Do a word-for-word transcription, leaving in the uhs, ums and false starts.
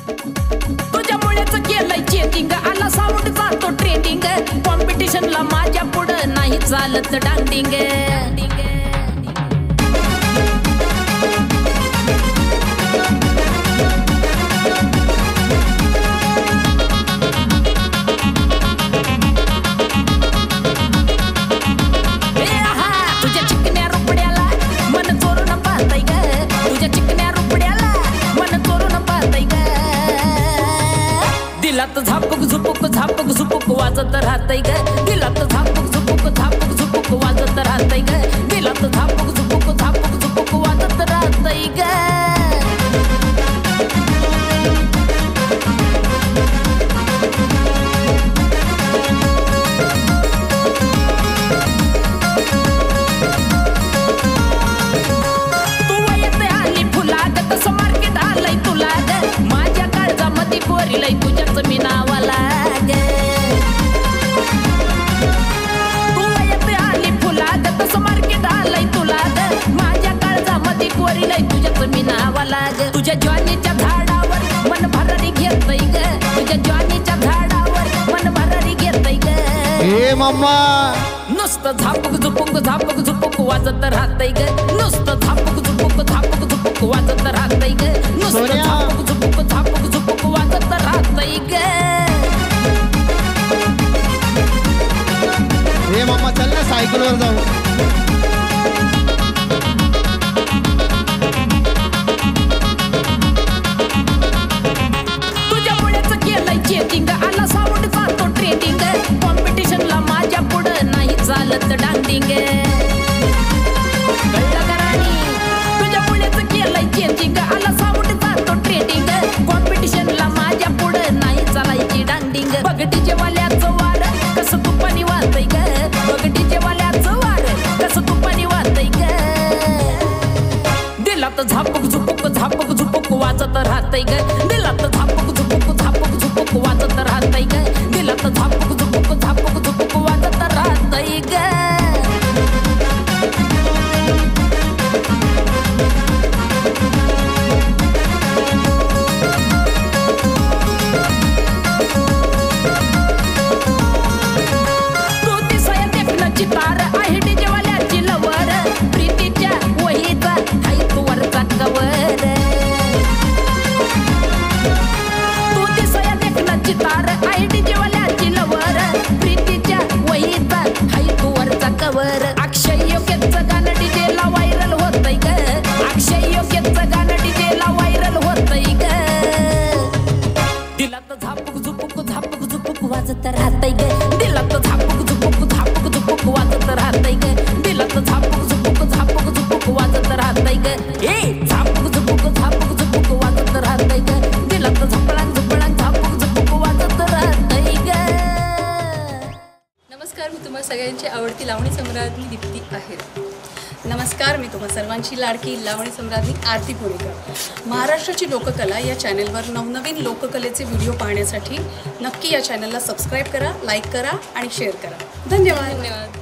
तुझ्यामुळेच केलंय चेकिंग आला साऊंड जातो ट्रेंडिंग कॉम्पिटिशनला माझ्या पुढं नाही चालत डांडिंग दिलात झापूक झुपूक झापूक झुपूक वाजत राहतय ग दिलात झापूक झुपूक झापूक झुपूक वाजत राहतय ग दिलात झापूक झुपूक झापूक झुपूक वाजत राहतय ग तू वयत आली फुलाग तसं मार्केट आलंय तुला ग माझ्या काळजामध्ये कोरिलंय तुझ्याच मी नावाला ग तू वयत आली फुलाग तसं मार्केट आलंय तुला ग माझ्या काळजामध्ये कोरिलंय तुझ्याच मी नावाला ग तुझ्या ज्वानीच्या झाडावर मन भरारी घेतय ग तुझ्या ज्वानीच्या झाडावर मन भरारी घेतय ग ए मम्मा नुसतं झापूक झुपूक झापूक झुपूक वाजत राहतय ग नुसतं झापूक झुपूक झापूक झुपूक वाजत राहतय ग नुसतं झापूक झुपूक झापूक झुपूक वाजत राहतय ग ए मम्मा चल ना सायकलवर जाऊ तुझ्यामुळेच केलंय चेकिंग आला साऊंड जातो ट्रेंडिंग कॉम्पिटिशनला माझ्या पुढं नाही चालत डांडिंग कळलं का राणी तुझ्यामुळेच केलंय चेकिंग आला साऊंड जातो ट्रेंडिंग कॉम्पिटिशनला माझ्या पुढं नाही चालायची डांडिंग बगटीच्या वाल्याचं वार कसं तुपानी वाहतय ग बगटीच्या वाल्याचं वार कसं तुपानी वाहतय ग दिलात झापूक झुपूक झापूक झुपूक वाजत राहतय ग दिलात झापूक झुपूक झापूक झुपूक वाजत राहतय ग दिलात झापूक झुपूक झापूक झुपूक वाजत राहतय ग तू दिसाया देखण्याची तार आहे डीजेवाल्याची लवर प्रीतीच्या वहीचा हाय तू वरचा कवर तू दिसाया देखण्याची तार आहे डीजेवाल्याची लवर प्रीतीच्या वहीचा हाय तू वरचा कवर अक्षय योग्यचं गाणं डीजेला व्हायरल होतय ग अक्षय योग्यचं गाणं डीजेला व्हायरल होतय ग दिलात झापूक झुपूक झापूक झुपूक वाजत राहतय ग दिलात झापूक झुपूक झापूक झुपूक वाजत राहतय ग दिलात झापूक झुपूक झापूक झुपूक वाजत राहतय ग ए झापूक झुपूक झापूक झुपूक वाजत राहतय ग दिलात झपळांग झपळांग झापूक झुपूक वाजत राहतय ग नमस्कार, मी तुम्हा सगळ्यांची आवडती लावणी सम्राज्ञी दीप्ती आहे. नमस्कार, मी तुम्हा सर्वांची लाडकी लावणी सम्राज्ञी आरती पुणेकर. महाराष्ट्राची लोककला या चॅनलवर नवनवीन लोककलेचे व्हिडिओ पाहण्यासाठी नक्की या चॅनलला सबस्क्राईब करा, लाईक करा आणि शेअर करा. धन्यवाद. धन्यवाद.